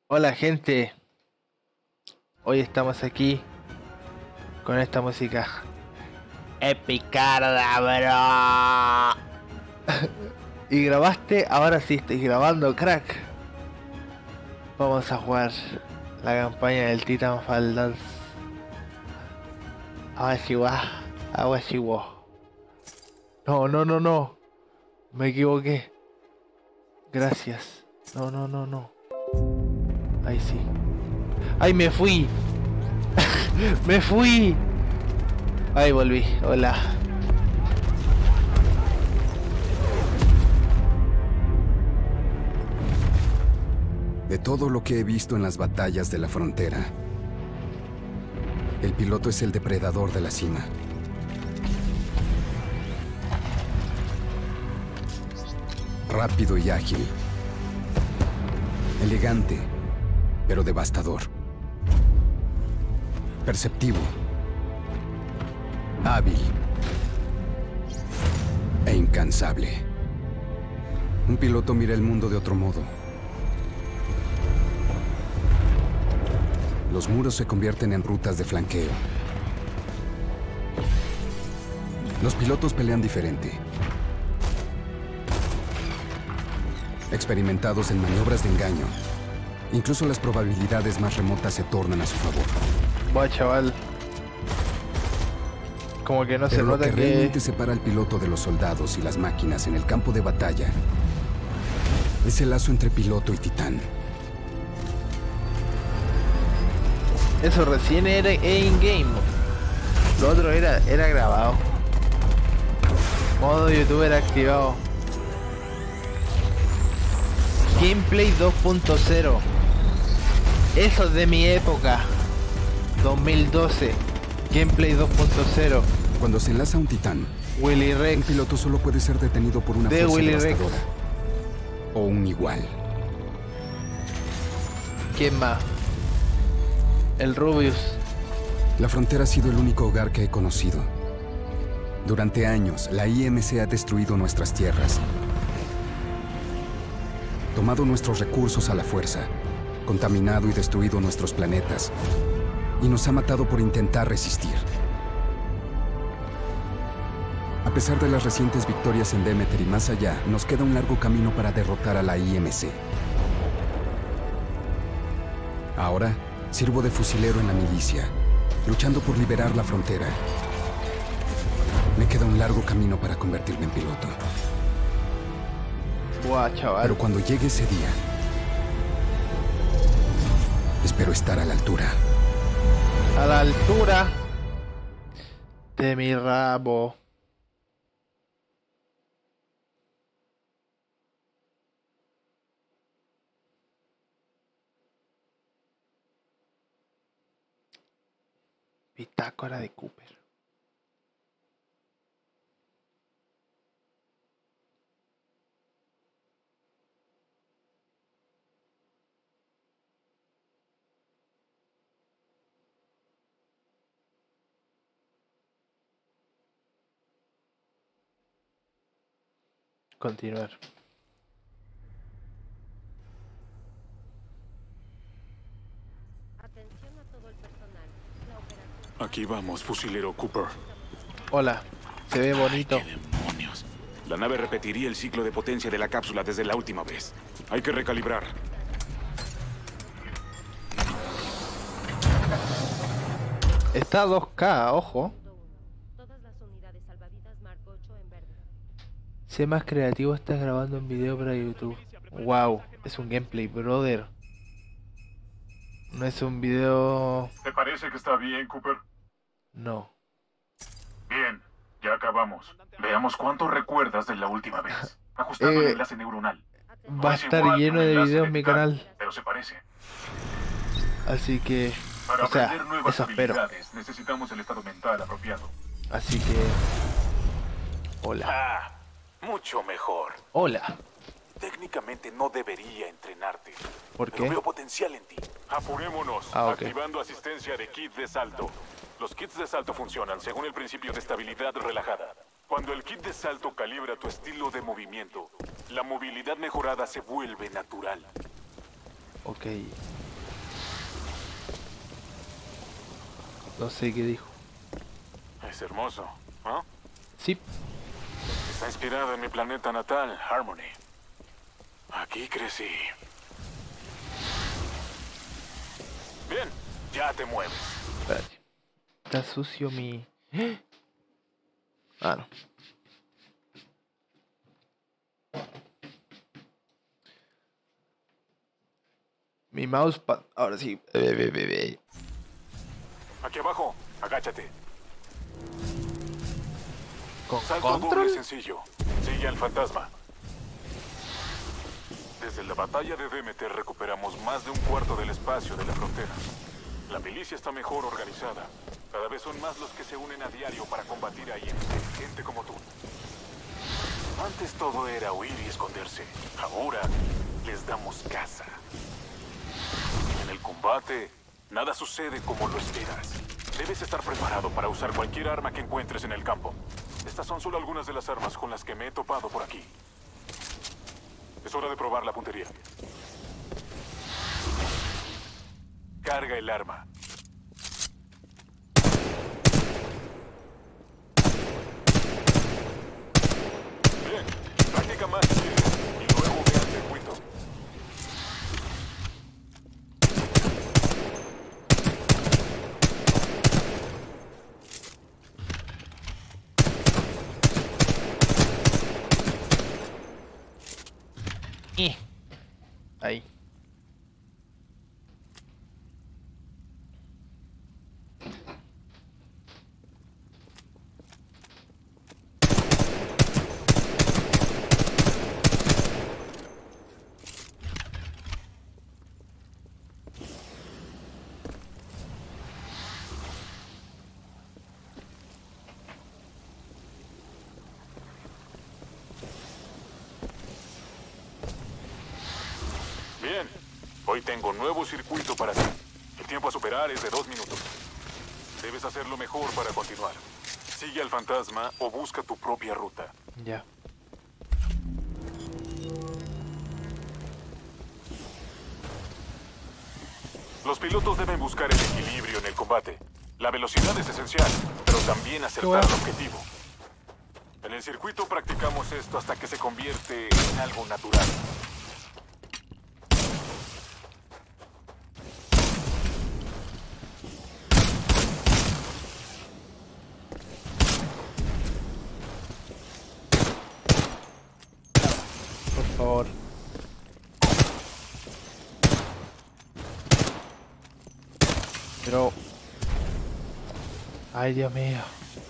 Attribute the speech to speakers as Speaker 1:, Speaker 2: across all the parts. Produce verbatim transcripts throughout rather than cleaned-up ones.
Speaker 1: Hola gente, hoy estamos aquí con esta música epicarda, bro. ¿Y grabaste? Ahora sí estoy grabando, crack. Vamos a jugar la campaña del Titanfall dos. Aguashiwa, Aguashiwo. No, no, no, no. Me equivoqué. Gracias. No, no, no, no. Ahí sí. ¡Ay, me fui! ¡Me fui! Ahí volví. Hola.
Speaker 2: De todo lo que he visto en las batallas de la frontera, el piloto es el depredador de la cima. Rápido y ágil. Elegante, pero devastador. Perceptivo. Hábil. E incansable. Un piloto mira el mundo de otro modo. Los muros se convierten en rutas de flanqueo. Los pilotos pelean diferente. Experimentados en maniobras de engaño. Incluso las probabilidades más remotas se tornan a su favor.
Speaker 1: Buah, chaval. Como que no se
Speaker 2: Pero lo
Speaker 1: nota
Speaker 2: que
Speaker 1: que...
Speaker 2: realmente separa al piloto de los soldados y las máquinas en el campo de batalla es el lazo entre piloto y titán.
Speaker 1: Eso recién era in-game. Lo otro era, era grabado. Modo youtuber activado. Gameplay dos punto cero. Eso es de mi época. dos mil doce. Gameplay dos punto cero.
Speaker 2: Cuando se enlaza un titán,
Speaker 1: Willy
Speaker 2: un
Speaker 1: Rex.
Speaker 2: piloto solo puede ser detenido por una
Speaker 1: De
Speaker 2: fuerza
Speaker 1: Willy Rex.
Speaker 2: devastadora. O un igual.
Speaker 1: ¿Quién más? El Rubius.
Speaker 2: La frontera ha sido el único hogar que he conocido. Durante años, la I M C ha destruido nuestras tierras, tomado nuestros recursos a la fuerza, contaminado y destruido nuestros planetas, y nos ha matado por intentar resistir. A pesar de las recientes victorias en Demeter y más allá, nos queda un largo camino para derrotar a la I M C. Ahora, sirvo de fusilero en la milicia, luchando por liberar la frontera. Me queda un largo camino para convertirme en piloto.
Speaker 1: Buah, chaval.
Speaker 2: Pero cuando llegue ese día, espero estar a la altura.
Speaker 1: A la altura de mi rabo. Bitácora de Cooper. Continuar.
Speaker 3: Atención a todo el personal. La operación...
Speaker 4: Aquí vamos, fusilero Cooper.
Speaker 1: Hola. Se ve bonito.
Speaker 4: ¡Qué demonios! La nave repetiría el ciclo de potencia de la cápsula desde la última vez. Hay que recalibrar.
Speaker 1: Está a dos K, ojo.
Speaker 3: Todas las unidades salvavidas Mark ocho en verde.
Speaker 1: Sé más creativo, estás grabando un video para YouTube. Wow, es un gameplay, brother. No es un video...
Speaker 5: ¿Te parece que está bien, Cooper?
Speaker 1: No.
Speaker 5: Bien, ya acabamos. Veamos cuánto recuerdas de la última vez. Ajustando
Speaker 1: Eh,
Speaker 5: el enlace neuronal.
Speaker 1: Va a
Speaker 5: Es
Speaker 1: estar
Speaker 5: igual que
Speaker 1: lleno
Speaker 5: un
Speaker 1: de
Speaker 5: enlace
Speaker 1: videos en mi
Speaker 5: digital,
Speaker 1: canal.
Speaker 5: pero se parece.
Speaker 1: Así que...
Speaker 5: Para
Speaker 1: O sea,
Speaker 5: aprender nuevas
Speaker 1: eso espero.
Speaker 5: habilidades necesitamos el estado mental apropiado.
Speaker 1: Así que... Hola.
Speaker 4: Ah, mucho mejor.
Speaker 1: Hola.
Speaker 4: Técnicamente no debería entrenarte.
Speaker 1: ¿Por
Speaker 4: Pero
Speaker 1: qué?
Speaker 4: veo potencial en ti. Apurémonos.
Speaker 1: Ah, ok.
Speaker 4: Activando asistencia de kit de salto. Los kits de salto funcionan según el principio de estabilidad relajada. Cuando el kit de salto calibra tu estilo de movimiento, la movilidad mejorada se vuelve natural.
Speaker 1: Ok. No sé qué dijo.
Speaker 4: Es hermoso, ¿no?
Speaker 1: Sí.
Speaker 4: Está inspirado en mi planeta natal, Harmony. Aquí crecí. Bien, ya te mueves.
Speaker 1: Espérate. Está sucio mi... Ah, no. Mi mousepad. Ahora sí.
Speaker 4: Aquí abajo, agáchate.
Speaker 1: ¿Con
Speaker 4: Salto doble
Speaker 1: control?
Speaker 4: sencillo. Sigue al fantasma. Desde la batalla de Demeter recuperamos más de un cuarto del espacio de la frontera. La milicia está mejor organizada. Cada vez son más los que se unen a diario para combatir a I M C, gente como tú. Antes todo era huir y esconderse. Ahora les damos caza. En el combate, nada sucede como lo esperas. Debes estar preparado para usar cualquier arma que encuentres en el campo. Estas son solo algunas de las armas con las que me he topado por aquí. Es hora de probar la puntería. Carga el arma. Bien, practica más si quieres, y luego ve al circuito.
Speaker 1: Y... Ahí.
Speaker 4: Bien, hoy tengo un nuevo circuito para ti. El tiempo a superar es de dos minutos. Debes hacerlo mejor para continuar. Sigue al fantasma o busca tu propia ruta.
Speaker 1: Ya.
Speaker 4: Los pilotos deben buscar el equilibrio en el combate. La velocidad es esencial, pero también acertar el objetivo. En el circuito practicamos esto hasta que se convierte en algo natural.
Speaker 1: Por favor. Pero... Ay, Dios mío.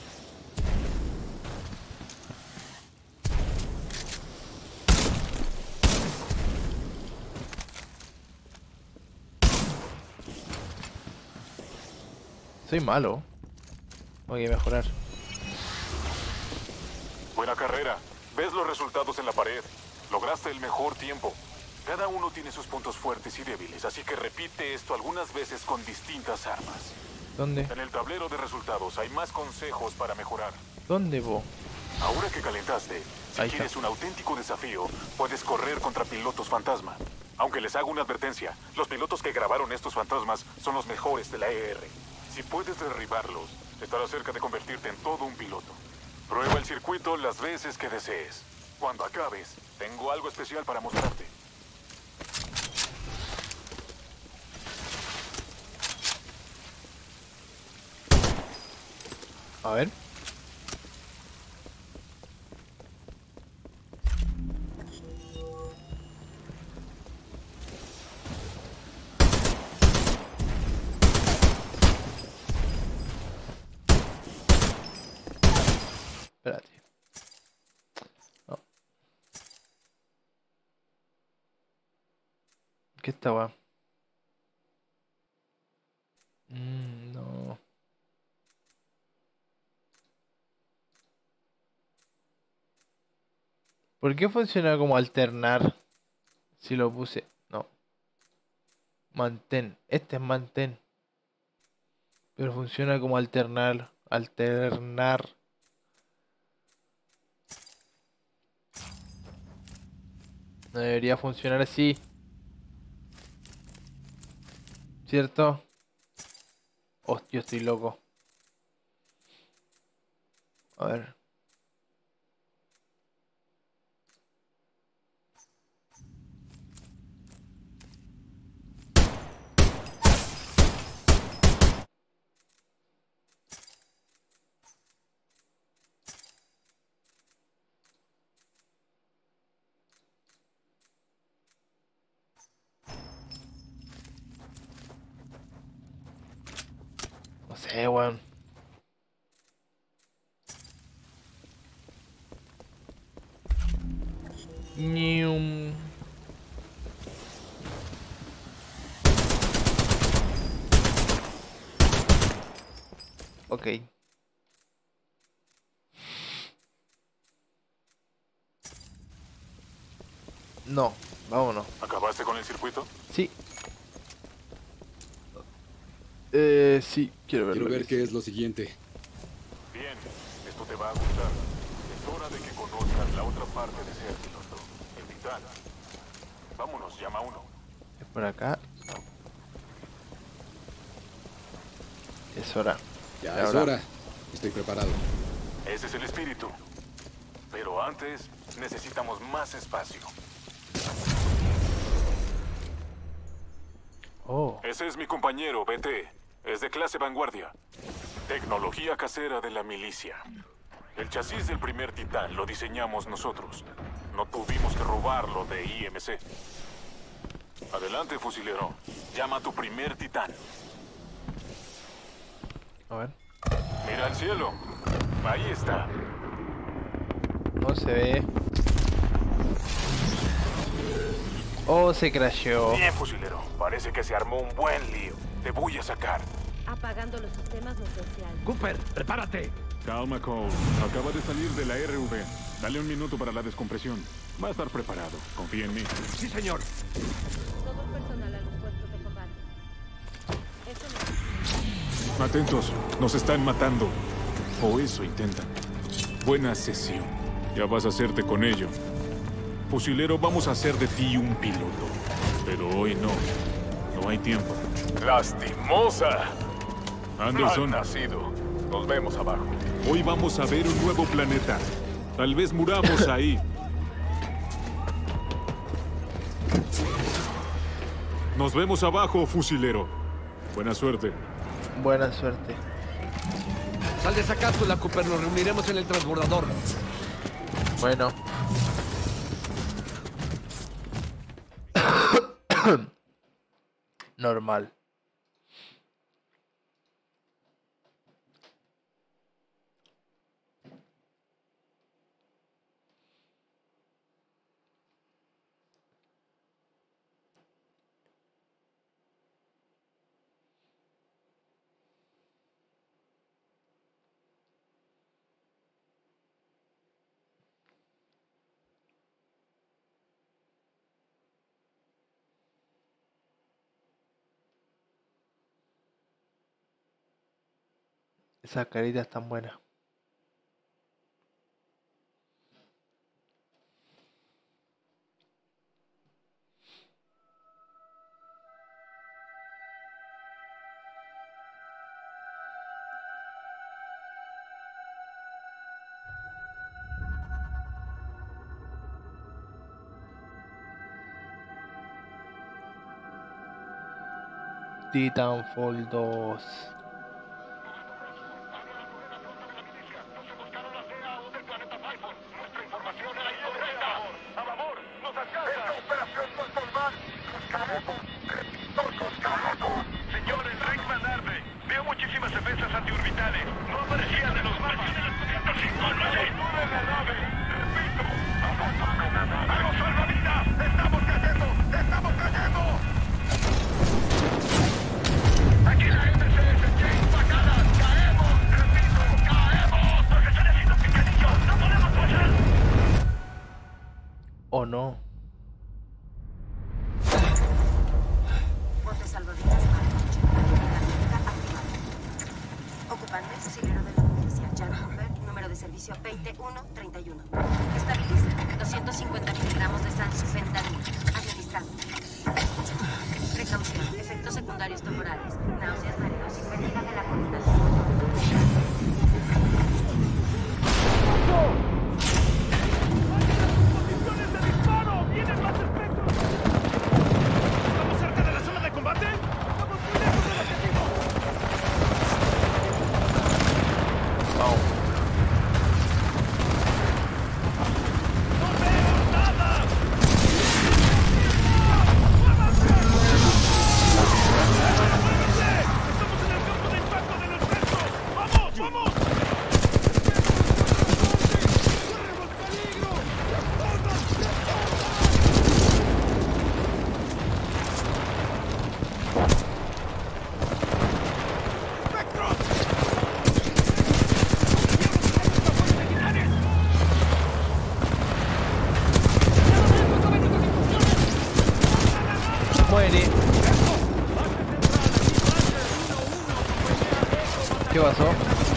Speaker 1: Soy malo. Tengo que mejorar.
Speaker 4: Buena carrera. Ves los resultados en la pared. Lograste el mejor tiempo. Cada uno tiene sus puntos fuertes y débiles, así que repite esto algunas veces con distintas armas.
Speaker 1: ¿Dónde?
Speaker 4: En el tablero de resultados hay más consejos para mejorar.
Speaker 1: ¿Dónde, vos?
Speaker 4: Ahora que calentaste, si
Speaker 1: Ahí
Speaker 4: quieres
Speaker 1: está.
Speaker 4: un auténtico desafío, puedes correr contra pilotos fantasma. Aunque les hago una advertencia, los pilotos que grabaron estos fantasmas son los mejores de la E R. Si puedes derribarlos, estarás cerca de convertirte en todo un piloto. Prueba el circuito las veces que desees. Cuando acabes, tengo algo especial para mostrarte.
Speaker 1: A ver. Espérate. No. ¿Qué estaba? Mm, no. ¿Por qué funciona como alternar? Si lo puse. No. Mantén. Este es mantén. Pero funciona como alternar. Alternar. No debería funcionar así. ¿Cierto? Oh, yo estoy loco. A ver. No sé, weón. Ñium. Ok. No, vámonos.
Speaker 4: ¿Acabaste con el circuito?
Speaker 1: Sí. Eh, sí, quiero ver.
Speaker 2: Quiero ver qué es lo siguiente.
Speaker 4: Bien, esto te va a gustar. Es hora de que conozcas la otra parte de ser piloto, el Titán. Vámonos, llama uno.
Speaker 1: Es por acá. Es hora.
Speaker 2: Ya
Speaker 1: Y
Speaker 2: es
Speaker 1: ahora-
Speaker 2: hora. Estoy preparado.
Speaker 4: Ese es el espíritu. Pero antes, necesitamos más espacio.
Speaker 1: Oh,
Speaker 4: Ese es mi compañero, B T. Es de clase vanguardia. Tecnología casera de la milicia. El chasis del primer Titán lo diseñamos nosotros. No tuvimos que robarlo de I M C. Adelante, fusilero. Llama a tu primer Titán.
Speaker 1: a ver.
Speaker 4: Mira al cielo. Ahí está.
Speaker 1: No se ve. Oh, se crasheó.
Speaker 4: Bien, fusilero. Parece que se armó un buen lío. Te voy a sacar.
Speaker 3: Apagando los sistemas no esenciales.
Speaker 6: Cooper, prepárate.
Speaker 4: Calma, Cole. Acaba de salir de la R V. Dale un minuto para la descompresión. Va a estar preparado. Confía en mí.
Speaker 6: Sí, señor.
Speaker 3: Todo el personal a los puestos de combate. Esto no es...
Speaker 4: Atentos. Nos están matando. O eso intentan. Buena sesión. Ya vas a hacerte con ello. Fusilero, vamos a hacer de ti un piloto. Pero hoy no. No hay tiempo.
Speaker 7: ¡Lastimosa!
Speaker 4: Anderson,
Speaker 7: Mal nacido. Nos vemos abajo.
Speaker 4: hoy vamos a ver un nuevo planeta. Tal vez muramos ahí. Nos vemos abajo, fusilero. Buena suerte.
Speaker 1: Buena suerte.
Speaker 6: Sal de esa cápsula, Cooper. Nos reuniremos en el transbordador.
Speaker 1: Bueno. Normal. Esa carita es tan buena. Titanfall dos.
Speaker 7: Señores, Rick Van Arde. Veo muchísimas defensas antiorbitales. No aparecían de los mapas. ¡Captura la nave! ¡Repito! ¡Hago salvavidas! ¡Estamos cayendo! ¡Estamos cayendo! ¡Aquí la M C S James Bacala! ¡Caemos! ¡Repito! ¡Caemos! ¡Nos están haciendo picadillo! ¡No podemos pasar!
Speaker 1: ¿O no?
Speaker 8: Bote salvavidas Marco ocho. Actividad activada. Ocupante, fusilero de la milicia, Jan Cooper, número de servicio veinte uno treinta y uno. Estabiliza. doscientos cincuenta miligramos de sansufentanil. Administrado. Precaución. Efectos secundarios temporales.
Speaker 1: Muere. ¿Qué pasó?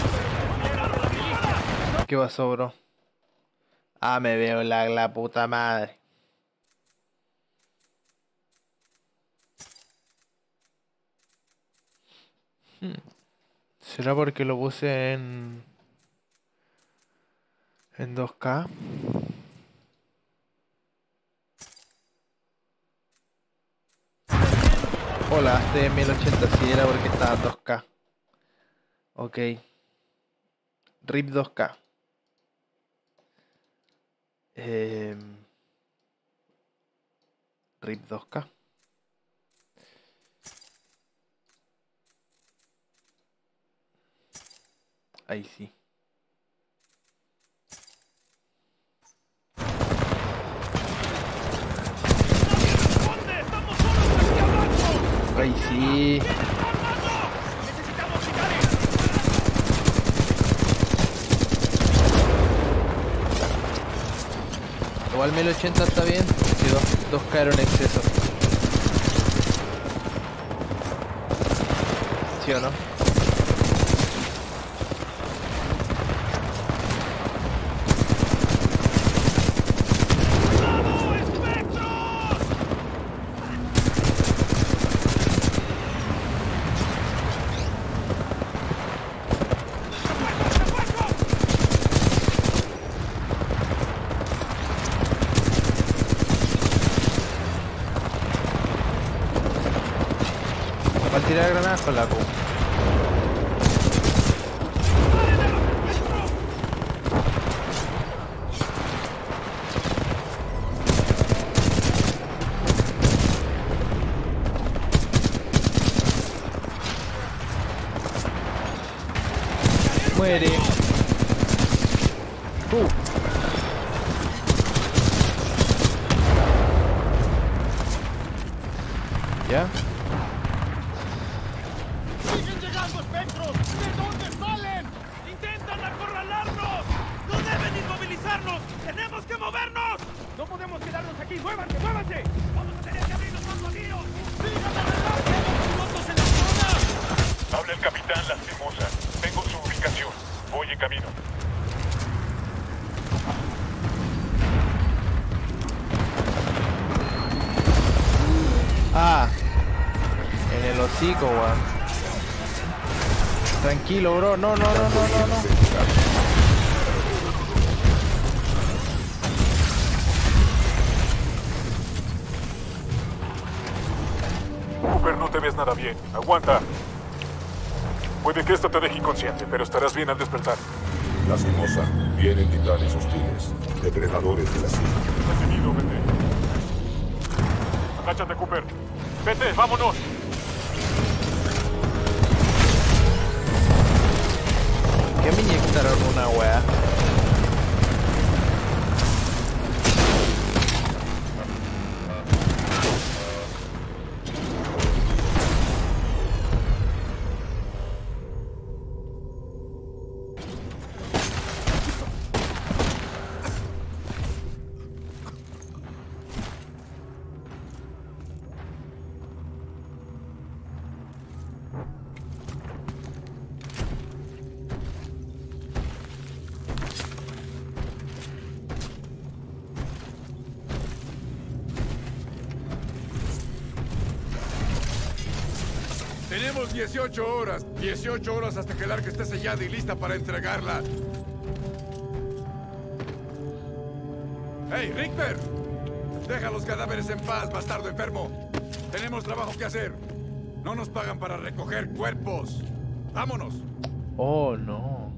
Speaker 1: ¿Qué pasó, bro? Ah, me veo la, la puta madre. Hmm. ¿Será porque lo puse en... en dos K? Hola, estoy en mil ochenta, sí, era porque estaba en dos K. Ok. R I P dos K. Eh... R I P dos K. Ahí sí. Ahí sí. Igual mil ochenta está bien. Si dos, dos K era un exceso. ¿Sí o no? Va a tirar granadas con la Q. Muere. Uh. ¿Ya?
Speaker 7: ¡Siguen llegando espectros! ¿De dónde salen? ¡Intentan acorralarnos! ¡No deben inmovilizarnos! ¡Tenemos que movernos! ¡No podemos quedarnos aquí! ¡Muévanse, muévanse! ¡Vamos a tener que abrirnos paso a tiros! ¡Sigan adelante! ¡Hemos pilotos en la zona!
Speaker 5: Habla el capitán Lastimosa. Tengo su ubicación. Voy en camino.
Speaker 1: Ah. En el hocico, weón. Tranquilo, bro. No, no, no, no, no, no.
Speaker 4: Cooper, no te ves nada bien. Aguanta. Puede que esto te deje inconsciente, pero estarás bien al despertar.
Speaker 9: Lastimosa, vienen titanes hostiles, depredadores de la silla.
Speaker 4: Recibido, vete. Agáchate, Cooper. Vete, vámonos.
Speaker 1: ¿Qué me inyectaron una wea?
Speaker 6: Tenemos dieciocho horas. dieciocho horas hasta que el arca esté sellada y lista para entregarla. ¡Hey, Richter! Deja los cadáveres en paz, bastardo enfermo. Tenemos trabajo que hacer. No nos pagan para recoger cuerpos. ¡Vámonos!
Speaker 1: Oh, no.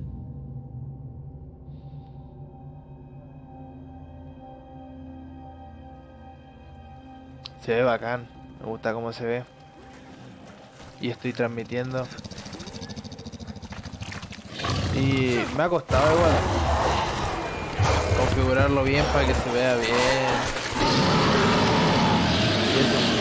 Speaker 1: Se ve bacán. Me gusta cómo se ve. Y estoy transmitiendo. Y me ha costado igual configurarlo bien para que se vea bien. Y eso.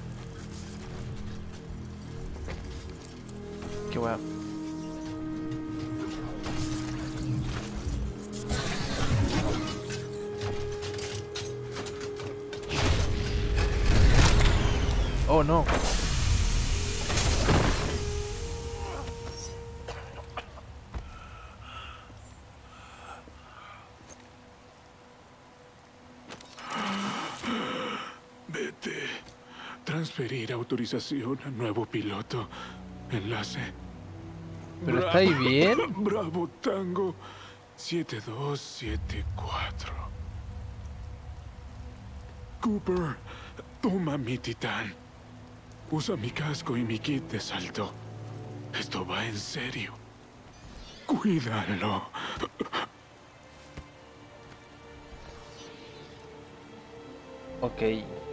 Speaker 1: Qué bueno. Oh no.
Speaker 5: Vete. Transferir autorización a nuevo piloto. Enlace.
Speaker 1: ¿Pero está ahí bien?
Speaker 5: Bravo Tango siete dos siete cuatro. Cooper, toma mi titán. Usa mi casco y mi kit de salto. Esto va en serio. Cuídalo.
Speaker 1: Ok.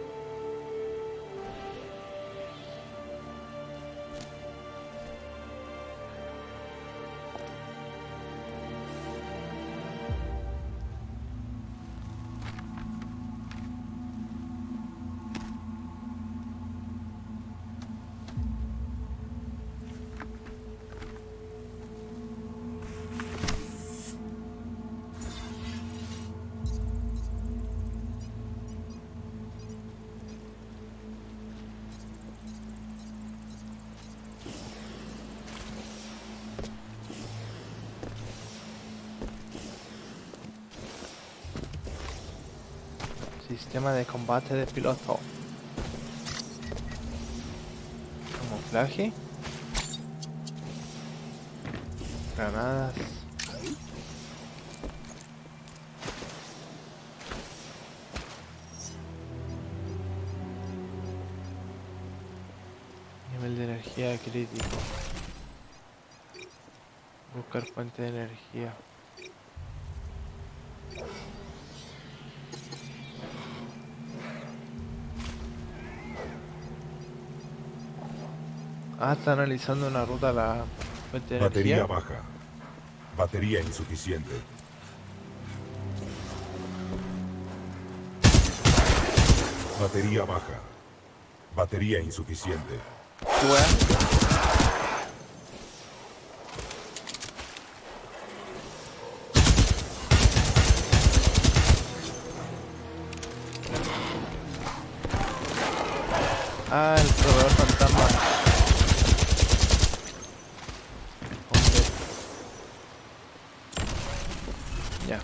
Speaker 1: Sistema de combate de piloto. Camuflaje. Granadas. Nivel de energía crítico. Buscar fuente de energía. Ah, está analizando una ruta a la fuente de
Speaker 9: Batería
Speaker 1: energía.
Speaker 9: baja. Batería insuficiente. Batería baja. Batería insuficiente.
Speaker 1: ¿Qué wea? Ah, el proveedor fantasma. Hombre. Ya.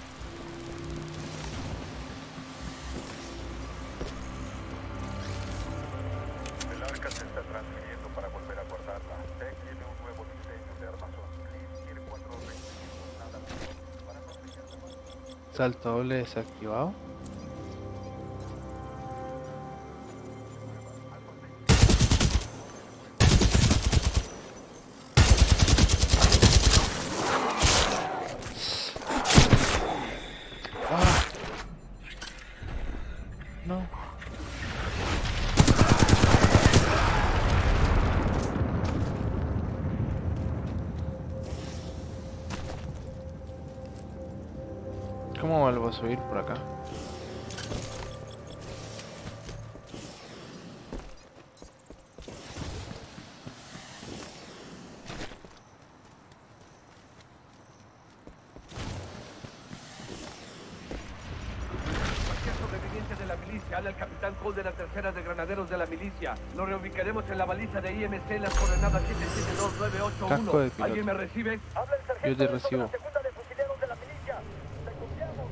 Speaker 7: El arca se está transfiriendo para volver a guardarla. Tech tiene un nuevo diseño de armazón. Chris quiere cuatro requisitos nada menos para protegerla más.
Speaker 1: Salto doble desactivado. Ah. No. ¿Cómo vuelvo a subir por acá?
Speaker 10: Cualquier sobreviviente de la milicia, habla el capitán Cole de la tercera de granaderos de la milicia. Lo reubicaremos en la baliza de I M C en las coordenadas siete siete dos nueve ocho uno.
Speaker 1: Casco de piloto.
Speaker 10: ¿Alguien me recibe?
Speaker 7: Habla el
Speaker 1: Yo
Speaker 7: sargento
Speaker 1: te
Speaker 7: de
Speaker 1: recibo.
Speaker 7: la segunda de fusileros de la milicia. Te copiamos.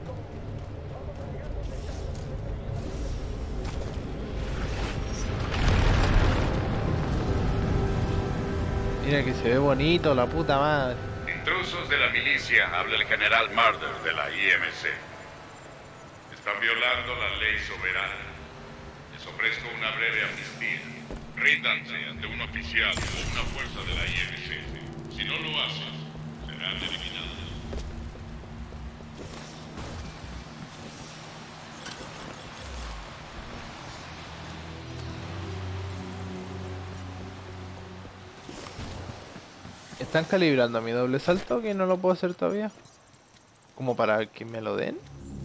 Speaker 1: Mira que se ve bonito, la puta madre.
Speaker 11: Intrusos de la milicia, habla el general Murder de la I M C. Están violando la ley soberana. Les ofrezco una breve amnistía. Ríndanse ante un oficial o una fuerza de la I M C. Si no lo hacen, serán eliminados.
Speaker 1: ¿Están calibrando mi doble salto que no lo puedo hacer todavía? ¿Como para que me lo den?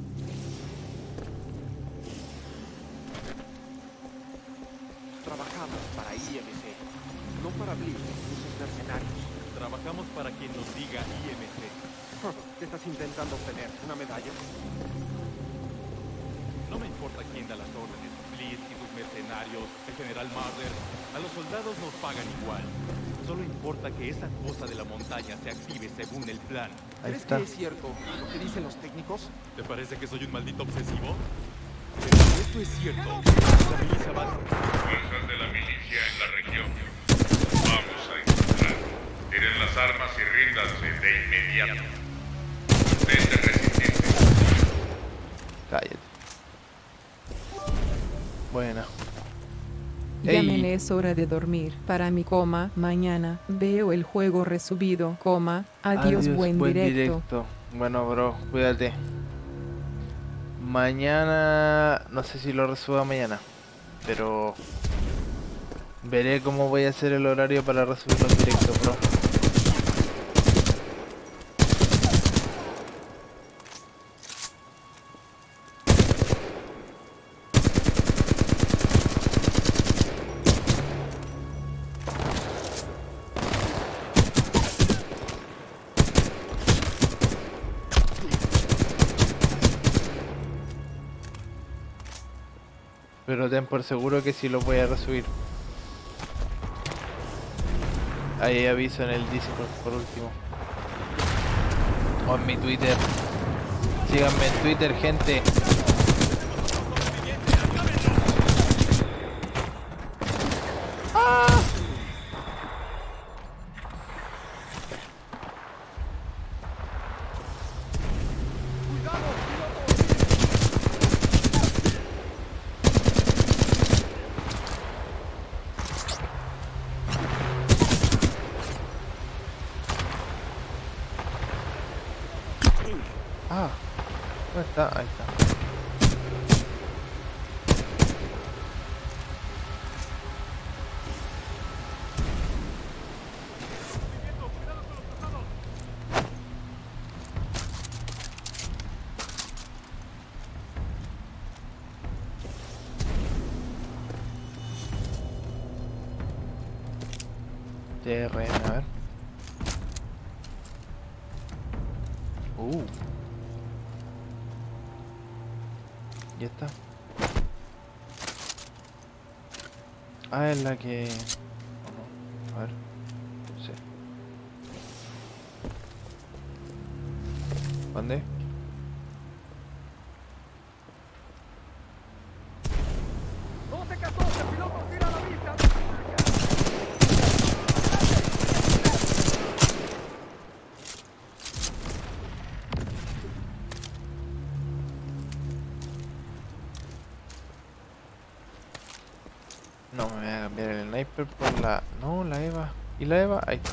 Speaker 10: Trabajamos para I M C, no para Blitz ni sus mercenarios. Trabajamos para quien nos diga I M C. ¿Qué estás intentando obtener? ¿Una medalla? No me importa quién da las órdenes, Blitz y sus
Speaker 12: mercenarios, el general Marder, a los soldados nos pagan igual. Solo importa que esa cosa de la montaña se active según el plan.
Speaker 1: Ahí
Speaker 13: ¿Crees
Speaker 1: está.
Speaker 13: que es cierto lo que dicen los técnicos?
Speaker 12: ¿Te parece que soy un maldito obsesivo? Pero si esto es cierto, la milicia va...
Speaker 11: Fuerzas de la milicia en la región. Vamos a encontrar. Tiren las armas y ríndanse de inmediato. Mantente resistente.
Speaker 1: Cállate. Bueno.
Speaker 14: Llamen,
Speaker 1: Ey.
Speaker 14: es hora de dormir. Para mi coma, mañana veo el juego resubido, coma, adiós, buen, directo.
Speaker 1: Bueno, bro, cuídate. Mañana, no sé si lo resuba mañana, pero veré cómo voy a hacer el horario para resubir los directos, bro. Pero ten por seguro que sí lo voy a resubir. Ahí aviso en el Discord por último. O en mi Twitter. Síganme en Twitter, gente. ¡Ah! Ah, ¿dónde está? Ahí está. T R N, a ver. Uh. Ya está. Ah, es la que... ¿O no? A ver. Sí. ¿Dónde?
Speaker 10: doce catorce, piloto, tira la vista.
Speaker 1: No, me voy a cambiar el sniper por la... No, la Eva. ¿Y la Eva? Ahí está.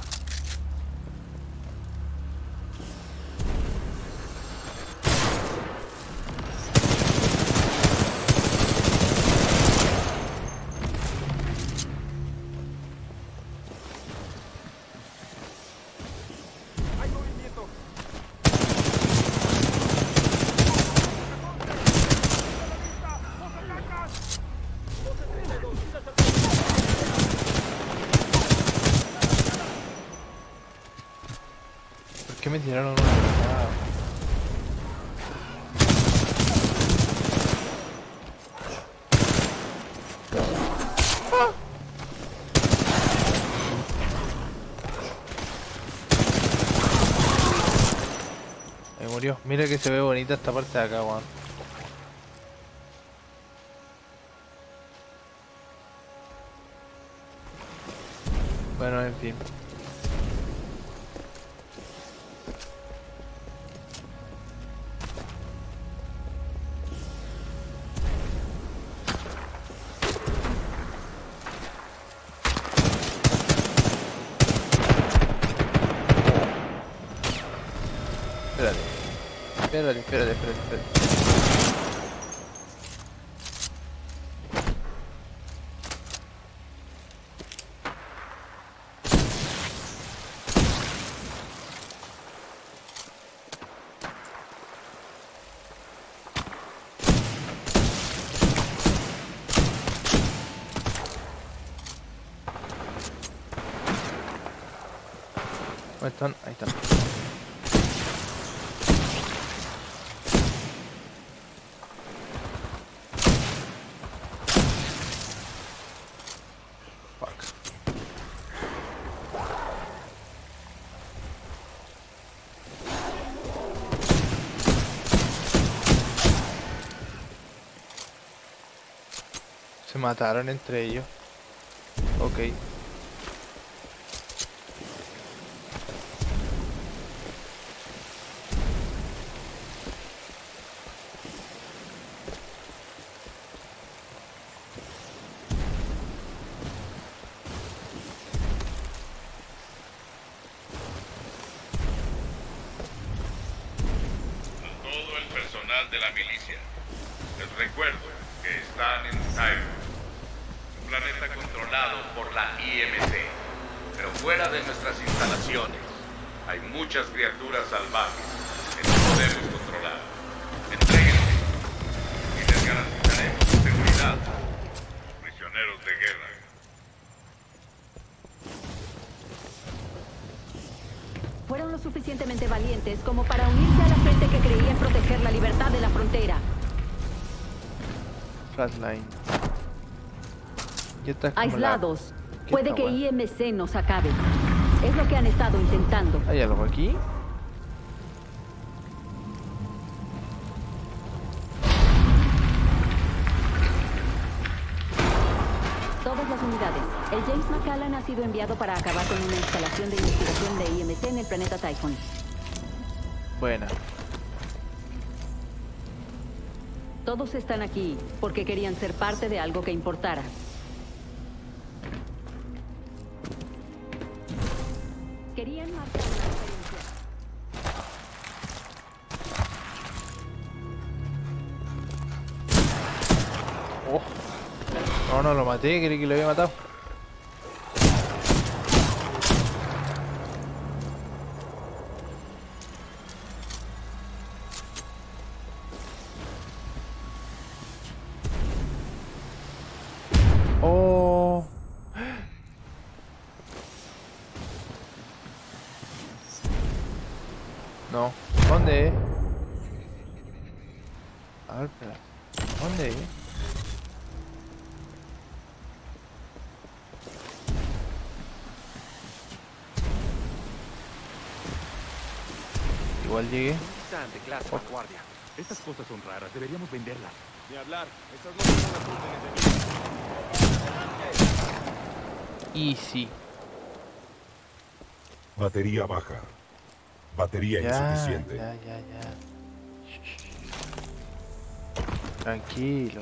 Speaker 10: Hay movimiento.
Speaker 1: ¿Por qué me tiraron una granada? ¡Ah! Me murió. Mira que se ve bonita esta parte de acá, weón. Bueno, en fin. Espérate. Espérate, espérate, espérate, espérate. ¿Dónde están? Ahí están. Se mataron entre ellos. Ok.
Speaker 11: De la milicia. Les recuerdo que están en Cyber, un planeta controlado por la I M C. Pero fuera de nuestras instalaciones hay muchas criaturas salvajes que no podemos controlar. Entréguense y les garantizaremos seguridad como prisioneros de guerra.
Speaker 15: Fueron lo suficientemente valientes como para unirse a la frente que creía proteger la libertad de la frontera.
Speaker 1: Flatline.
Speaker 15: Aislados.
Speaker 1: La...
Speaker 15: Puede que I M C nos acabe. Es lo que han estado intentando.
Speaker 1: ¿Hay algo aquí?
Speaker 15: Todas las unidades. El James McCallan ha sido enviado para acabar con una instalación de investigación de I M C en el planeta Typhon.
Speaker 1: Buena.
Speaker 15: Todos están aquí porque querían ser parte de algo que importara. Querían marcar una diferencia.
Speaker 1: Oh. No, no lo maté, creí que lo había matado. Oh. No, ¿dónde? A ver, espera. ¿Dónde? Igual llegué.
Speaker 12: De clase, oh. Guardia. Estas cosas son raras, deberíamos venderlas. Ni hablar, estas no son las órdenes de mí.
Speaker 1: Easy.
Speaker 9: Batería baja. Batería
Speaker 1: ya,
Speaker 9: insuficiente.
Speaker 1: Ya, ya, ya. Tranquilo.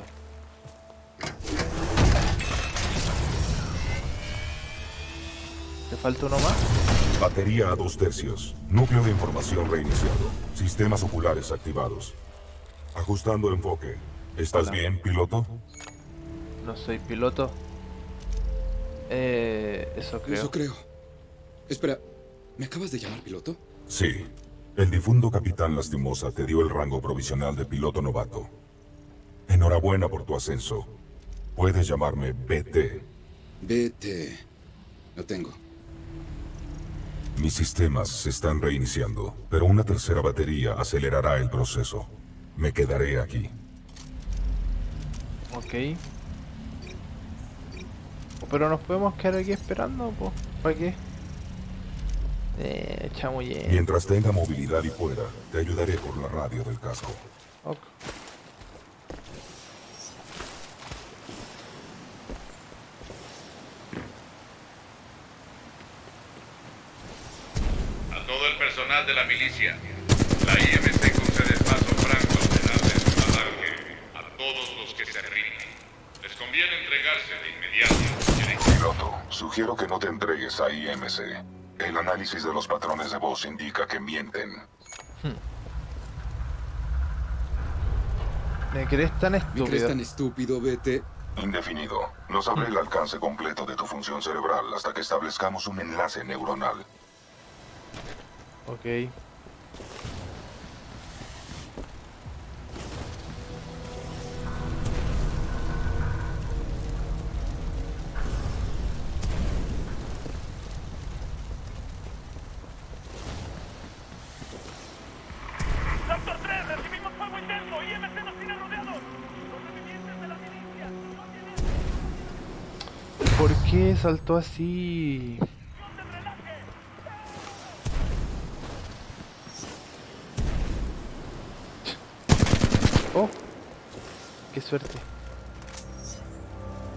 Speaker 1: ¿Te falta uno más?
Speaker 9: Batería a dos tercios. Núcleo de información reiniciado. Sistemas oculares activados. Ajustando enfoque. ¿Estás Hola. bien, piloto?
Speaker 1: No soy piloto. Eh, eso creo.
Speaker 2: Eso creo. Espera, ¿me acabas de llamar piloto?
Speaker 9: Sí. El difunto capitán Lastimosa te dio el rango provisional de piloto novato. Enhorabuena por tu ascenso. Puedes llamarme B T.
Speaker 2: B T. Lo tengo.
Speaker 9: Mis sistemas se están reiniciando, pero una tercera batería acelerará el proceso. Me quedaré aquí.
Speaker 1: Ok. Pero nos podemos quedar aquí esperando, pues. ¿Para qué? Eh, chamulle.
Speaker 9: Mientras tenga movilidad y pueda, te ayudaré por la radio del casco.
Speaker 1: Ok.
Speaker 11: A todo el personal de la milicia, la I M C concede paso franco al final de su ataque a todos los que se rinden. Les conviene entregarse de inmediato.
Speaker 9: Piloto, sugiero que no te entregues a I M C. El análisis de los patrones de voz indica que mienten.
Speaker 1: Hmm. ¿Me crees tan estúpido?
Speaker 2: ¿Me crees tan estúpido, B T?
Speaker 9: Indefinido. No sabré el alcance completo de tu función cerebral hasta que establezcamos un enlace neuronal.
Speaker 1: Ok.
Speaker 7: Doctor tres, recibimos fuego intenso. I M C nos tiene rodeados. Los revivientes de la milicia no tienen...
Speaker 1: ¿Por qué saltó así? Oh, qué suerte.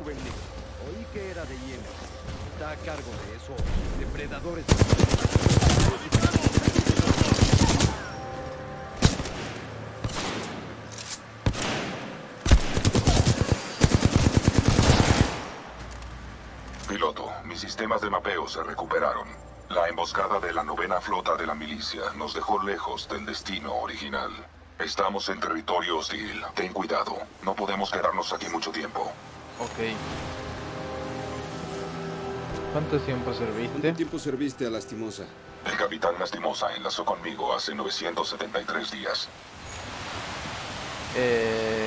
Speaker 10: juvenil. Oí que era de I M C. Está a cargo de esos depredadores.
Speaker 9: Piloto, mis sistemas de mapeo se recuperaron. La emboscada de la novena flota de la milicia nos dejó lejos del destino original. Estamos en territorio hostil. Ten cuidado. No podemos quedarnos aquí mucho tiempo.
Speaker 1: Ok. ¿Cuánto tiempo serviste?
Speaker 2: ¿Cuánto tiempo serviste a Lastimosa?
Speaker 9: El capitán Lastimosa enlazó conmigo hace novecientos setenta y tres días.
Speaker 1: Eh...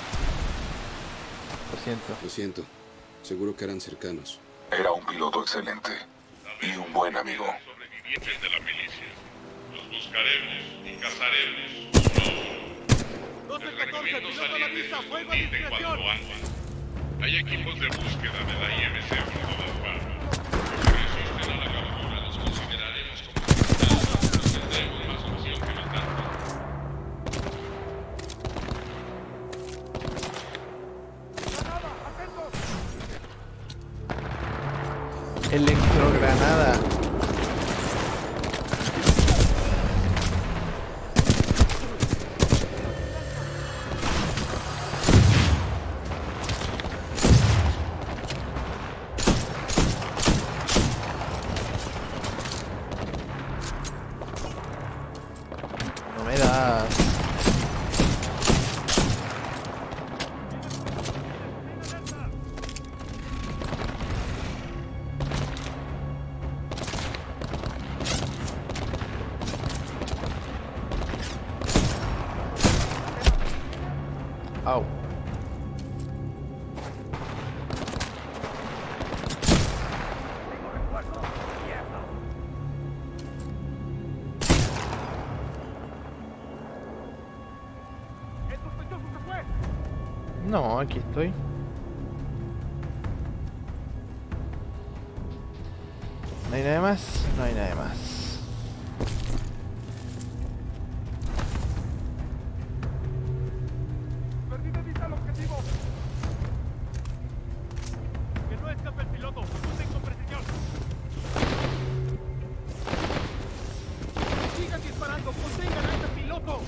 Speaker 1: Lo siento.
Speaker 2: Lo siento. Seguro que eran cercanos.
Speaker 9: Era un piloto excelente. Y un buen amigo.
Speaker 11: Sobrevivientes de la milicia. Los buscaremos y cazaremos. No. Les recomiendo salir de su escondite cuanto antes. Hay equipos de búsqueda de la I M C por todas partes. Si resisten a la captura, los consideraremos como soldados. No tendremos más opción que matarlos.
Speaker 1: Electrogranada. No me das. Au. No, aquí estoy. ¿No hay nada más? No hay nada más.
Speaker 10: Perdí de vista el objetivo. Que no escape el piloto. Apunten con precisión. Sigan disparando. Contengan a ese piloto.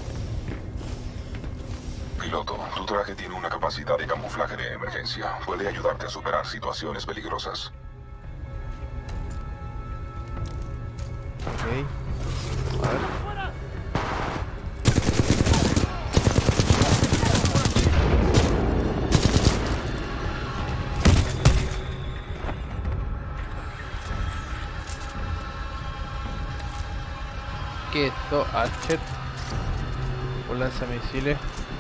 Speaker 9: Piloto, tu traje tiene una capacidad de camuflaje de emergencia. Puede ayudarte a superar situaciones peligrosas.
Speaker 1: Ok. A ver. ¿Qué es esto? Archer. Un lanzamisiles.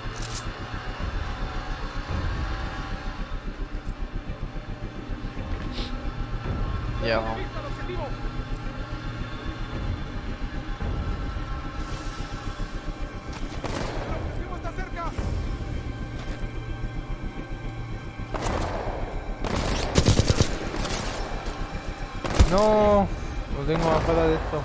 Speaker 1: Ya vamos. No, no tengo más para de esto.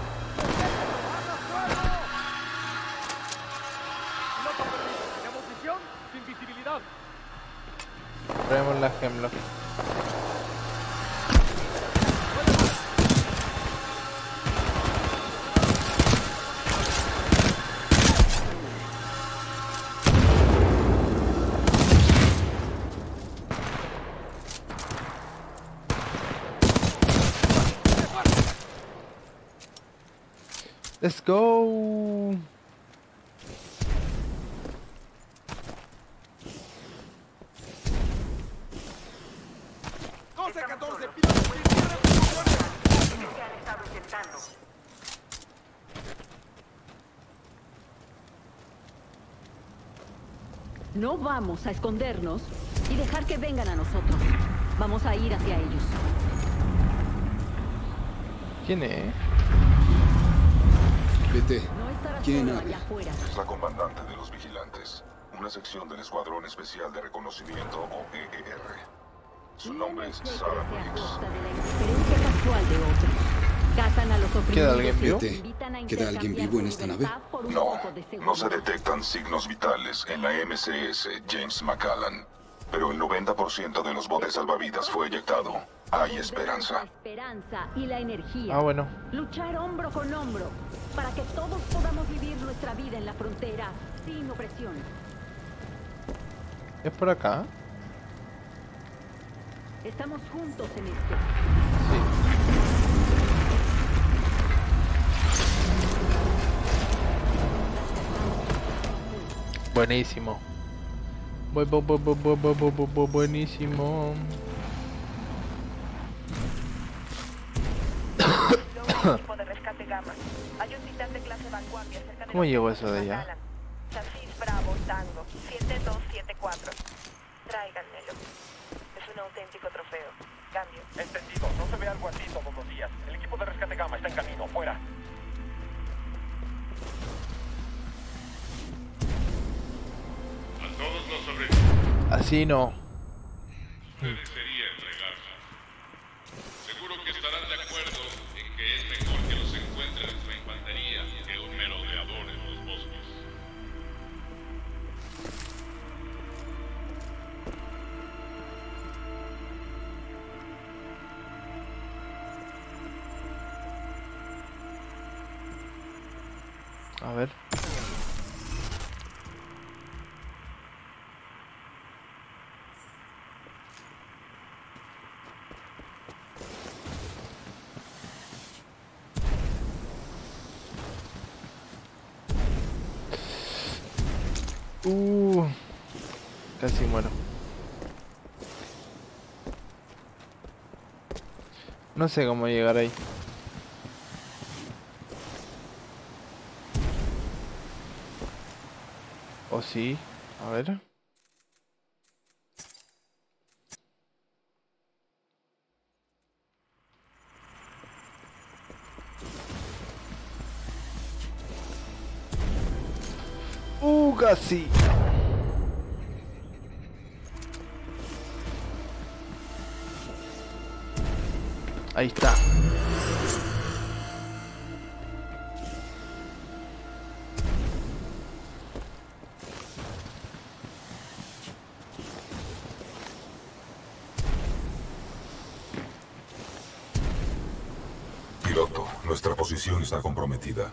Speaker 10: Tenemos visión sin visibilidad.
Speaker 1: Traemos la Hemlock. Let's go.
Speaker 10: doce catorce,
Speaker 15: No vamos a escondernos y dejar que vengan a nosotros. Vamos a ir hacia ellos.
Speaker 1: ¿Quién es?
Speaker 2: Vete.
Speaker 15: No estarás
Speaker 2: ¿Quién
Speaker 15: solo
Speaker 2: habla?
Speaker 15: allá afuera.
Speaker 9: Es la comandante de los vigilantes. Una sección del Escuadrón Especial de Reconocimiento o E E R. Su nombre es Sarah Briggs.
Speaker 15: De la indiferencia casual de otros. Cazan a los oprimidos.
Speaker 1: ¿Queda alguien vivo?
Speaker 2: Vete. ¿Queda alguien vivo en esta nave?
Speaker 9: No, no se detectan signos vitales en la M C S James McCallan. pero el noventa por ciento de los botes salvavidas fue eyectado. Hay esperanza.
Speaker 15: La esperanza y la energía.
Speaker 1: Ah, bueno.
Speaker 15: Luchar hombro con hombro para que todos podamos vivir nuestra vida en la frontera sin opresión.
Speaker 1: ¿Es por acá?
Speaker 15: Estamos juntos en esto.
Speaker 1: Buenísimo. Bu- bu- bu- bu- bu- bu- bu- bu- bu- Buenísimo.
Speaker 16: Equipo de rescate Gamma. Hay un titán de clase vanguardia cerca de
Speaker 1: ¿Cómo llegó eso de allá?
Speaker 16: Macallan. Chasis Bravo Tango siete dos siete cuatro. Tráiganmelo. Es un auténtico trofeo. Cambio.
Speaker 7: Entendido. No se ve algo así todos los días. El equipo de rescate Gamma está en camino. Fuera.
Speaker 11: A todos los sobrevivientes
Speaker 1: Así no.
Speaker 11: se desearía entregarse. Seguro que estarán de acuerdo en que es mejor que los encuentre nuestra infantería que un merodeador en los bosques.
Speaker 1: A ver. Uh, casi muero. No sé cómo llegar ahí. ¿O sí? A ver. Uh, casi. Ahí está.
Speaker 9: Piloto, nuestra posición está comprometida.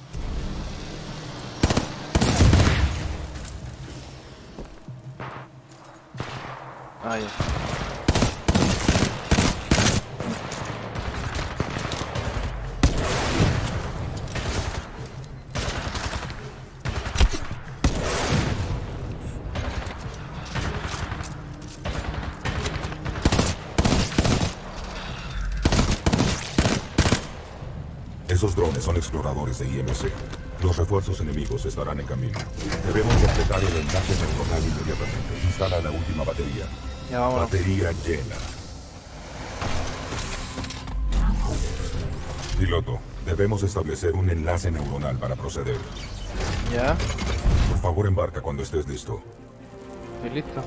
Speaker 1: Ahí.
Speaker 9: Esos drones son exploradores de I M C. Los refuerzos enemigos estarán en camino. Debemos completar el enlace neuronal inmediatamente. Instala la última batería.
Speaker 1: Ya vámonos.
Speaker 9: Batería llena. Piloto, debemos establecer un enlace neuronal para proceder.
Speaker 1: Ya.
Speaker 9: Por favor, embarca cuando estés listo.
Speaker 1: Estoy listo.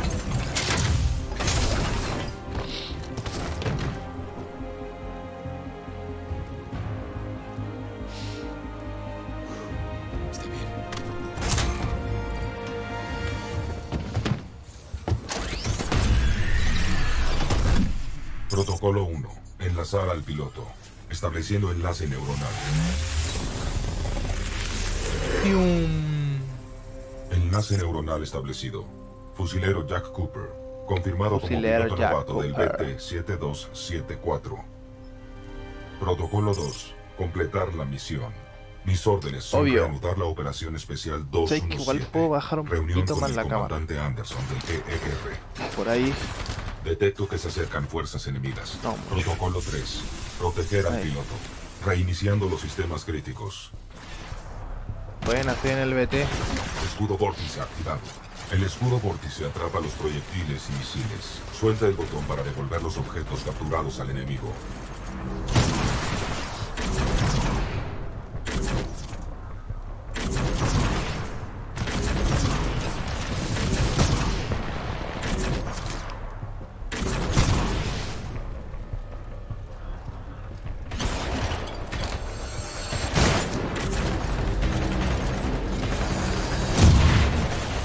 Speaker 9: Protocolo uno. Enlazar al piloto. Estableciendo enlace neuronal. Enlace neuronal establecido. Fusilero Jack Cooper. Confirmado
Speaker 1: Fusilero
Speaker 9: como piloto
Speaker 1: Jack
Speaker 9: novato del
Speaker 1: Cooper.
Speaker 9: B T siete dos siete cuatro. Protocolo dos. Completar la misión. Mis órdenes son
Speaker 1: Obvio.
Speaker 9: reanudar la operación especial dos
Speaker 1: Sé
Speaker 9: uno
Speaker 1: que
Speaker 9: siete.
Speaker 1: igual puedo bajar un
Speaker 9: Reunión
Speaker 1: poquito
Speaker 9: con
Speaker 1: más
Speaker 9: el
Speaker 1: la cámara.
Speaker 9: comandante Anderson del E E R.
Speaker 1: Por ahí.
Speaker 9: Detecto que se acercan fuerzas enemigas.
Speaker 1: No,
Speaker 9: Protocolo tres. Proteger al
Speaker 1: Ahí.
Speaker 9: piloto. Reiniciando los sistemas críticos.
Speaker 1: Bueno, estoy en el B T.
Speaker 9: Escudo vórtice activado. El escudo vórtice atrapa los proyectiles y misiles. Suelta el botón para devolver los objetos capturados al enemigo.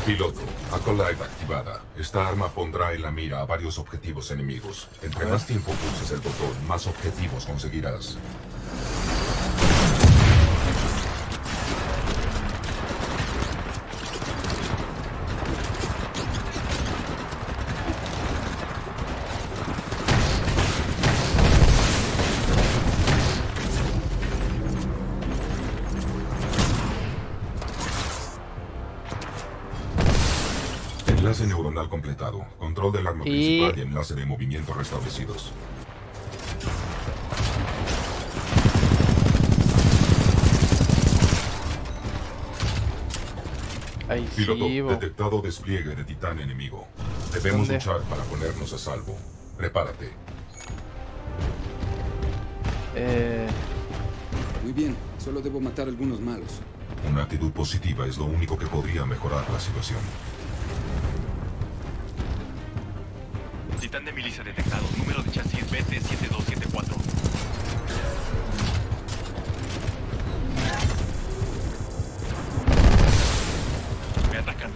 Speaker 9: Piloto, Acolyte activada. Esta arma pondrá en la mira a varios objetivos enemigos. Entre más tiempo pulses el botón, más objetivos conseguirás. Enlace neuronal completado. Control del arma
Speaker 1: y...
Speaker 9: principal y enlace de movimiento restablecidos.
Speaker 1: Ahí
Speaker 9: Piloto,
Speaker 1: sí, bo.
Speaker 9: detectado despliegue de titán enemigo. Debemos
Speaker 1: ¿Dónde?
Speaker 9: luchar para ponernos a salvo. Prepárate.
Speaker 1: Eh...
Speaker 2: Muy bien, solo debo matar algunos malos.
Speaker 9: Una actitud positiva es lo único que podría mejorar la situación.
Speaker 12: Titán de milicia detectado. Número de chasis B T siete dos siete cuatro. Me atacan.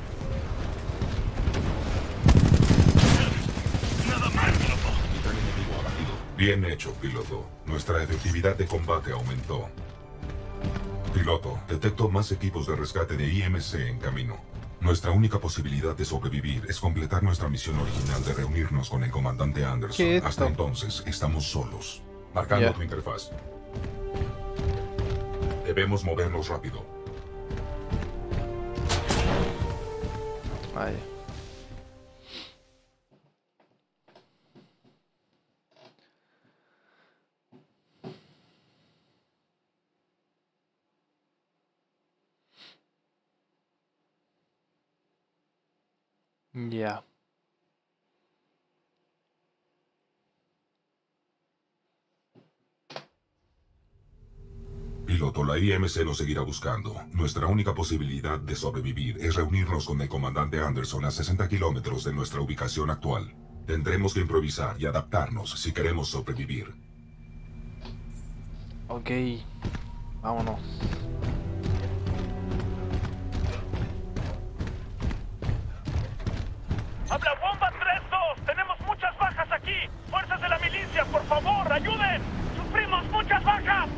Speaker 7: Nada mal, piloto.
Speaker 9: Titán enemigo abatido. Bien hecho, piloto. Nuestra efectividad de combate aumentó. Piloto, detecto más equipos de rescate de I M C en camino. Nuestra única posibilidad de sobrevivir es completar nuestra misión original de reunirnos con el comandante Anderson.
Speaker 1: ¿Qué es
Speaker 9: Hasta
Speaker 1: esto?
Speaker 9: entonces, estamos solos. Marcando
Speaker 1: Ya.
Speaker 9: tu interfaz. Debemos movernos rápido.
Speaker 1: Vaya. Ya.
Speaker 9: Piloto, la I M C nos seguirá buscando. Nuestra única posibilidad de sobrevivir es reunirnos con el comandante Anderson a sesenta kilómetros de nuestra ubicación actual. Tendremos que improvisar y adaptarnos si queremos sobrevivir.
Speaker 1: Ok. Vámonos.
Speaker 7: ¡Habla bomba tres dos! ¡Tenemos muchas bajas aquí! ¡Fuerzas de la milicia, por favor, ayuden! ¡Sufrimos muchas bajas!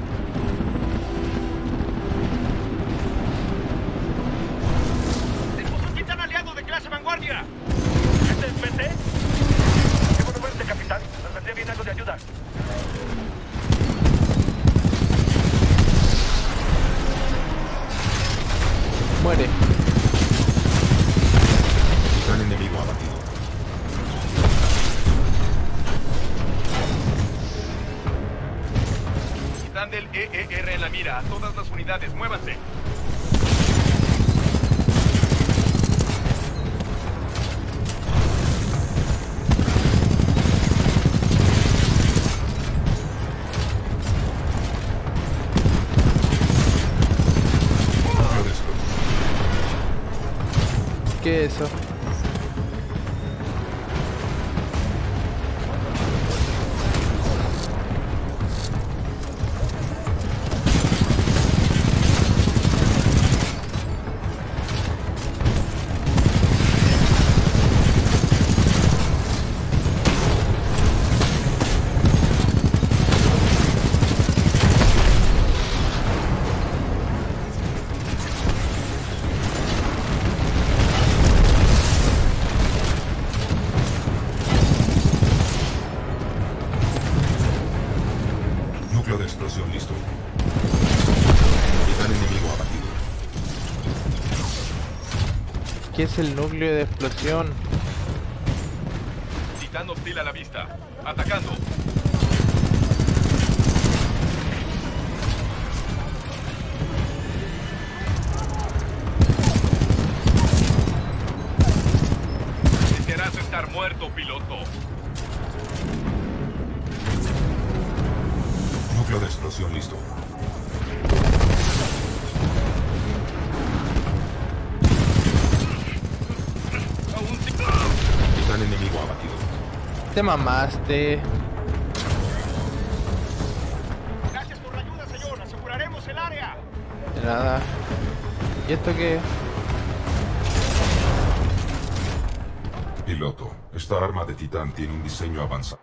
Speaker 7: ¡Tenemos un titán aliado de clase vanguardia! ¿Este es B T? ¡Qué bueno verte, capitán! Nos vendría bien algo de ayuda.
Speaker 1: Muere.
Speaker 9: Titán enemigo abatido.
Speaker 12: Titán del E E R en la mira. A todas las unidades, muévanse.
Speaker 1: ¿Qué es eso?
Speaker 9: Núcleo de explosión listo. Titán enemigo abatido.
Speaker 1: ¿Qué es el núcleo de explosión?
Speaker 12: Titán hostil a la vista. Atacando. Desearás estar muerto, piloto.
Speaker 9: Núcleo de explosión listo. Titán enemigo abatido.
Speaker 1: Te mamaste.
Speaker 7: Gracias por la ayuda, señor. Aseguraremos el área.
Speaker 1: De nada. ¿Y esto qué?
Speaker 9: Piloto, esta arma de titán tiene un diseño avanzado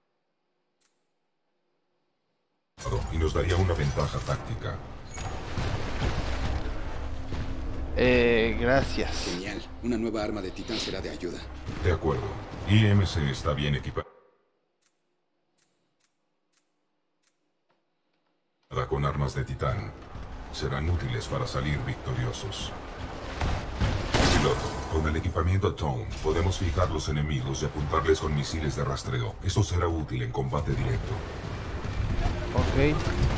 Speaker 9: y nos daría una ventaja táctica.
Speaker 1: Eh, gracias.
Speaker 2: Genial. Una nueva arma de titán será de ayuda.
Speaker 9: De acuerdo. I M C está bien equipada con armas de titán. Serán útiles para salir victoriosos. Piloto, con el equipamiento Tone podemos fijar los enemigos y apuntarles con misiles de rastreo. Eso será útil en combate directo.
Speaker 1: Ok.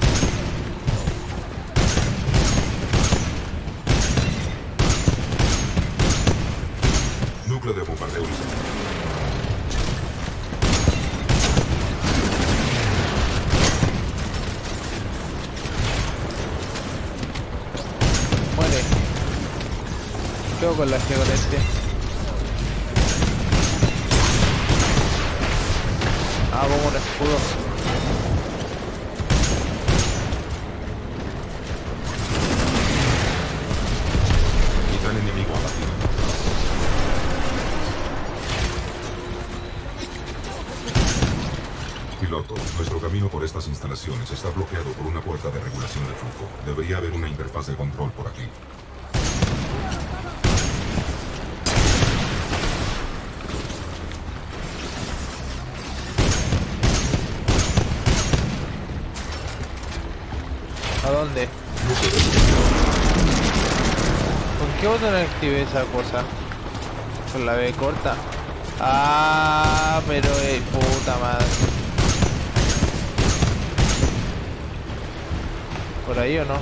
Speaker 9: Núcleo de bombardeo listo.
Speaker 1: Muere. Quedo con la G con este. Ah, pongo un escudo.
Speaker 9: Titán enemigo abatido. Piloto, nuestro camino por estas instalaciones está bloqueado por una puerta de regulación de flujo. Debería haber una interfaz de control por aquí.
Speaker 1: ¿A dónde? ¿Con qué botón activé esa cosa? Con la B corta. Ah, pero eh, puta madre. ¿Por ahí o no?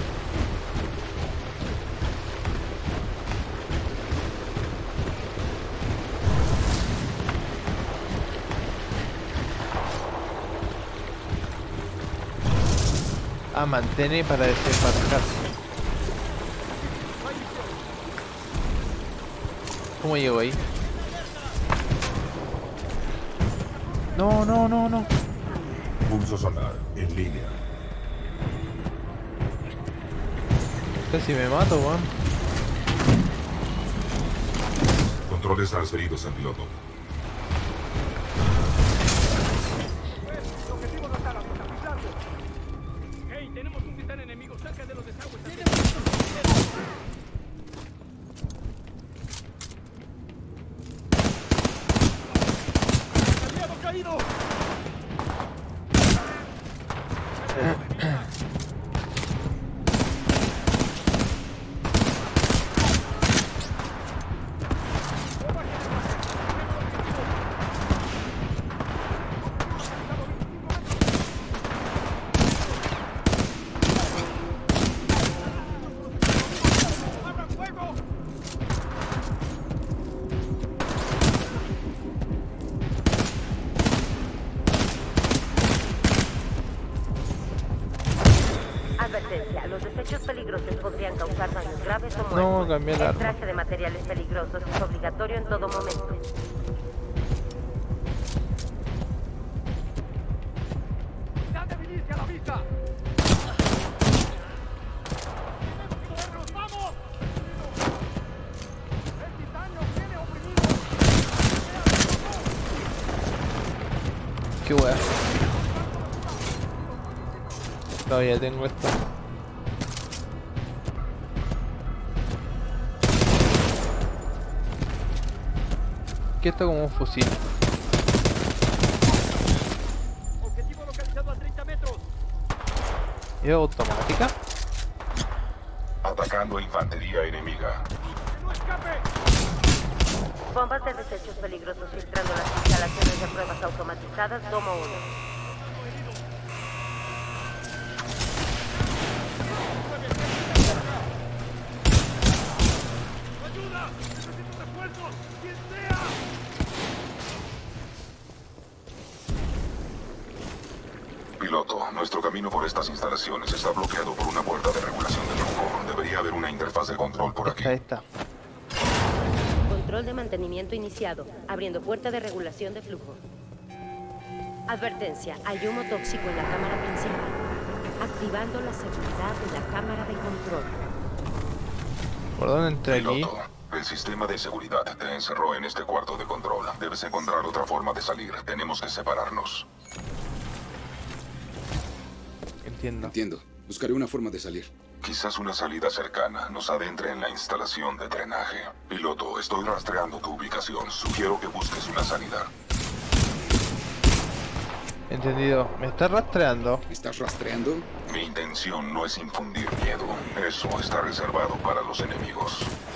Speaker 1: Ah, mantén para desembarcar. ¿Cómo llego ahí? No, no, no, no.
Speaker 9: Pulso sonar, en línea.
Speaker 1: Casi me mato, weón.
Speaker 9: Controles transferidos al piloto.
Speaker 10: ¡Hey! Tenemos un titán enemigo cerca de los desagües. ¡Aliado caído!
Speaker 8: Advertencia, los desechos peligrosos podrían causar daños graves o muertes.
Speaker 1: No, cambié el
Speaker 8: El
Speaker 1: arma.
Speaker 8: traje de materiales peligrosos es obligatorio en todo momento.
Speaker 10: ¡Titán de milicia a la vista! ¡Vamos! ¡El titán nos tiene oprimidos!
Speaker 1: Qué wea. Todavía tengo esto. Que esto como un fusil.
Speaker 10: Objetivo localizado a treinta metros.
Speaker 1: ¿Es automática?
Speaker 9: Atacando infantería enemiga.
Speaker 10: ¡No escape!
Speaker 8: Bombas de desechos peligrosos filtrando las instalaciones de pruebas automatizadas Domo uno.
Speaker 10: ¡Ayuda! ¡Necesito refuerzos! ¡Quien sea!
Speaker 9: Piloto, nuestro camino por estas instalaciones está bloqueado por una puerta de regulación de flujo. Debería haber una interfaz de control por aquí.
Speaker 1: Ahí está.
Speaker 8: Control de mantenimiento iniciado. Abriendo puerta de regulación de flujo. Advertencia. Hay humo tóxico en la cámara principal. Activando la seguridad de la cámara de control.
Speaker 1: ¿Por dónde entré aquí?
Speaker 9: Piloto, El sistema de seguridad te encerró en este cuarto de control. Debes encontrar otra forma de salir. Tenemos que separarnos.
Speaker 1: Entiendo.
Speaker 2: Entiendo. Buscaré una forma de salir.
Speaker 9: Quizás una salida cercana nos adentre en la instalación de drenaje. Piloto, estoy rastreando tu ubicación. Sugiero que busques una salida.
Speaker 1: Entendido. ¿Me estás rastreando?
Speaker 2: ¿Me estás rastreando?
Speaker 9: Mi intención no es infundir miedo. Eso está reservado para los enemigos.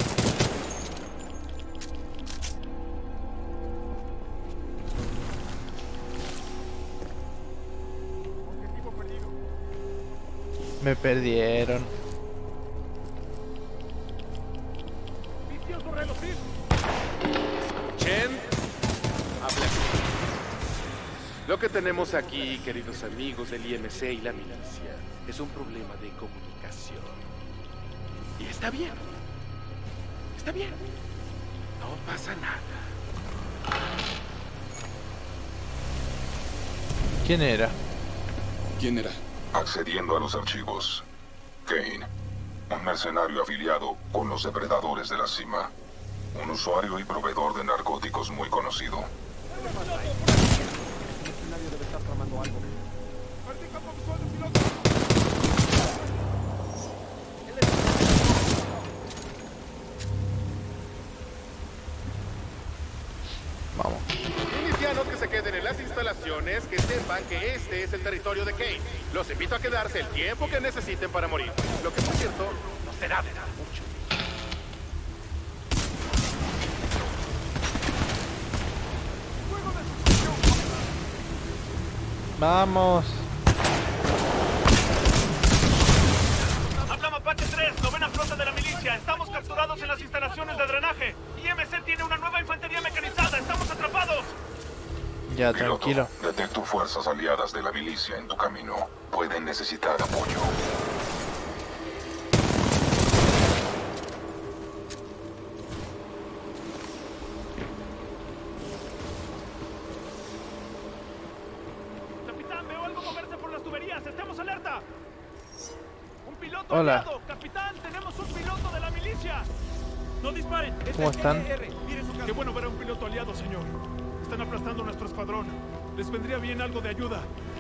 Speaker 1: Me perdieron.
Speaker 17: Chen, habla. Lo que tenemos aquí, queridos amigos del I M C y la milicia, es un problema de comunicación. Y está bien. Está bien. No pasa nada.
Speaker 1: ¿Quién era?
Speaker 2: ¿Quién era?
Speaker 9: Accediendo a los archivos. Kane, un mercenario afiliado con los depredadores de la cima. Un usuario y proveedor de narcóticos muy conocido.
Speaker 13: Nadie debe estar tramando algo.
Speaker 1: Vamos.
Speaker 17: Milicianos que se queden en las instalaciones, que sepan que este es el territorio de Kane. Los invito a quedarse el tiempo que necesiten para morir. Lo que, por cierto, no será de nada mucho.
Speaker 1: Vamos.
Speaker 18: Habla Mapache tres, novena flota de la milicia. Estamos capturados en las instalaciones de drenaje. I M C tiene una nueva infantería mecanizada. Estamos atrapados.
Speaker 1: Ya,
Speaker 9: Piloto,
Speaker 1: tranquilo.
Speaker 9: detecto fuerzas aliadas de la milicia en tu camino. Pueden necesitar apoyo.
Speaker 18: Capitán, veo algo moverse por las tuberías. ¡Estemos alerta! ¡Un piloto
Speaker 1: Hola.
Speaker 18: aliado! ¡Capitán, tenemos un piloto de la milicia! ¡No disparen! Es
Speaker 1: ¿Cómo
Speaker 18: el
Speaker 1: están?
Speaker 18: G R. Mire su casco. Qué bueno ver a un piloto aliado, señor. Están aplastando nuestro escuadrón. Les vendría bien algo de ayuda.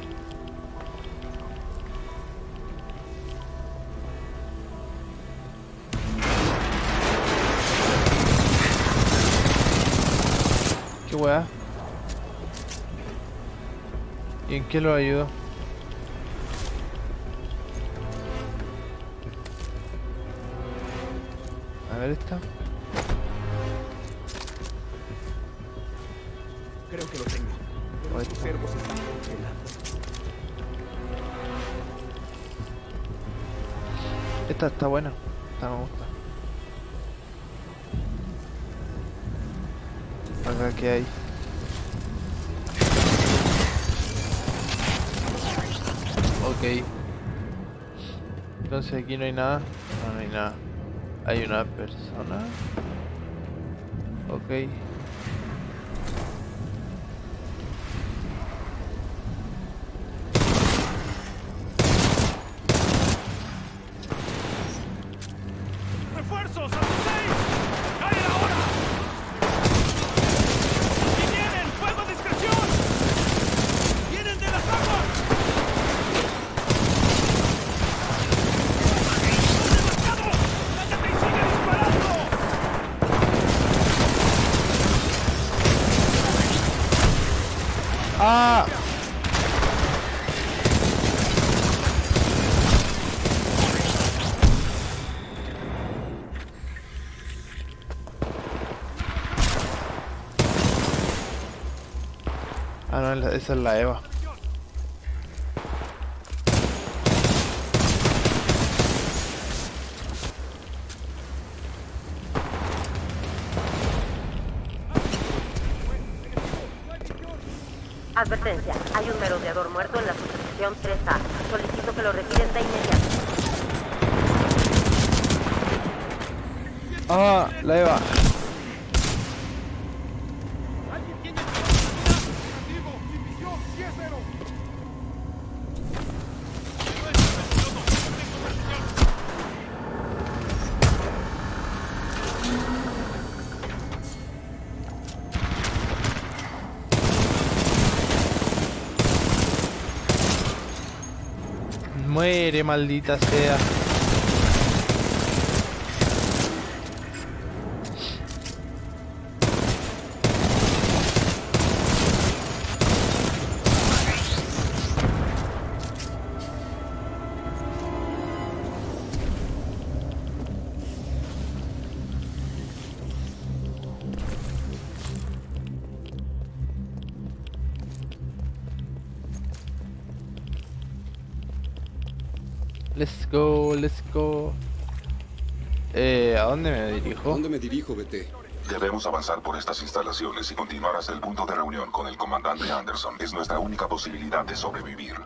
Speaker 1: ¿Qué weá? ¿Y en qué lo ayudo? A ver esta.
Speaker 13: Creo que lo tengo. Pero
Speaker 1: Ahí
Speaker 13: sus
Speaker 1: está.
Speaker 13: servos están congelando.
Speaker 1: Esta está buena. Esta me gusta. Acá que hay. Ok. Entonces aquí no hay nada. No, no hay nada. Hay una persona. Ok.
Speaker 18: ¡Refuerzos! ¡A sus seis! ¡Caen ahora! ¡Y vienen! ¡Fuego a discreción! ¡Vienen de las aguas! ¡Demasiado! ¡Cállate y sigue disparando!
Speaker 1: ¡Ah! Ah, no, la- esa es la Eva.
Speaker 8: Advertencia, hay un merodeador muerto en la subsección tres A. Solicito que lo retiren de inmediato.
Speaker 1: Ah, la Eva. muere, maldita sea. Let's go, let's go. Eh, ¿a dónde me dirijo?
Speaker 2: ¿A dónde me dirijo, B T?
Speaker 9: Debemos avanzar por estas instalaciones y continuar hasta el punto de reunión con el comandante Anderson. Es nuestra única posibilidad de sobrevivir.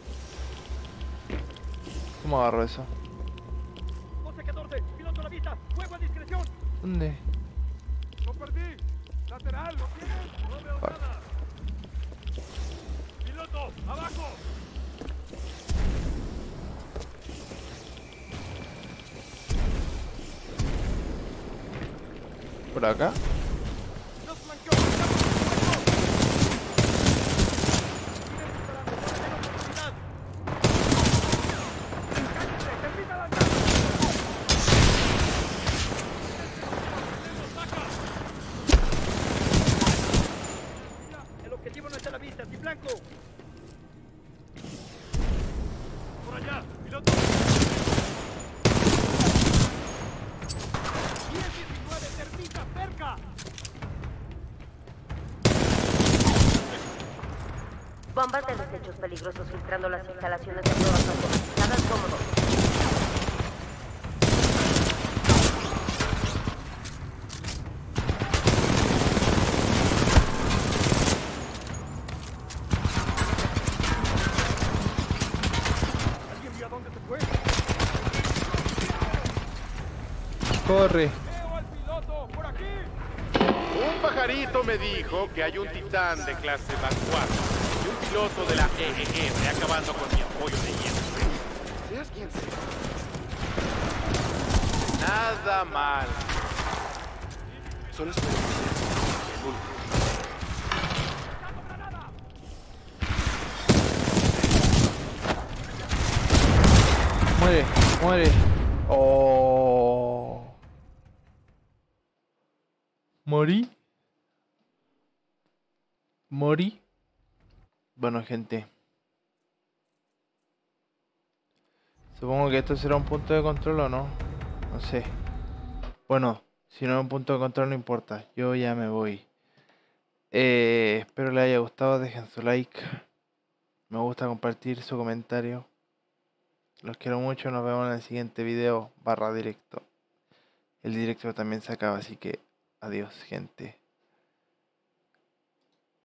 Speaker 1: ¿Cómo agarro eso?
Speaker 10: once catorce, piloto a la vista, fuego a discreción.
Speaker 1: ¿Dónde?
Speaker 10: Lo perdí. Lateral, ¿lo tienes? No veo nada. Piloto, abajo.
Speaker 1: ¿Por acá?
Speaker 10: El objetivo no está a la vista, sin blanco. Por allá, piloto. diez diecinueve, termita cerca.
Speaker 8: Bombas de desechos peligrosos filtrando las instalaciones de pruebas automatizadas cómodo.
Speaker 10: ¿Alguien vio a dónde se fue?
Speaker 1: Corre.
Speaker 10: Veo al piloto, por aquí.
Speaker 17: Un pajarito me dijo que hay un titán de clase Mark cuatro y un piloto de la E E M acabando con mi apoyo de I M C. Seas quien sea. Nada mal. Solo espero que seas el último.
Speaker 1: Muere, muere. Oh. Morí. Morí. Bueno, gente. Supongo que esto será un punto de control o no. No sé. Bueno, si no es un punto de control no importa. Yo ya me voy. Eh, espero les haya gustado. Dejen su like. Me gusta compartir su comentario. Los quiero mucho. Nos vemos en el siguiente video barra directo. El directo también se acaba, así que adiós, gente.